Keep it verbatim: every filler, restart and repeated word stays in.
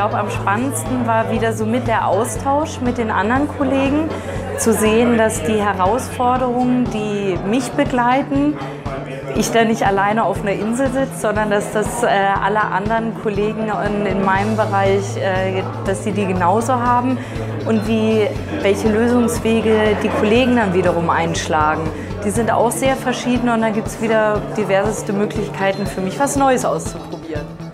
glaube, am spannendsten war wieder so mit der Austausch mit den anderen Kollegen, zu sehen, dass die Herausforderungen, die mich begleiten, ich da nicht alleine auf einer Insel sitze, sondern dass das äh, alle anderen Kollegen in, in meinem Bereich, äh, dass sie die genauso haben und wie, welche Lösungswege die Kollegen dann wiederum einschlagen. Die sind auch sehr verschieden und da gibt es wieder diverseste Möglichkeiten für mich, was Neues auszuprobieren.